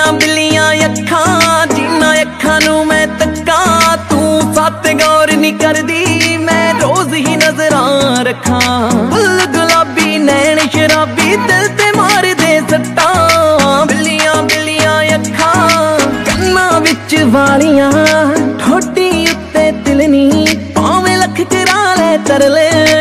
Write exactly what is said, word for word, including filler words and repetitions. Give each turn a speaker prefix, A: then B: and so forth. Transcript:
A: बिल्लियां बिल्लियां अखां जिन्ना अखां नू मैं तक्का तू सत गौर नी करदी मैं रोज ही नजरां रखां फुल गुलाबी नैन शराबी दिल ते मार दे सट्टां बिल्लियां बिल्लियां अखां कन्नां विच वालियां ठोडी उत्ते तिलनी भावें लख करा ले तरले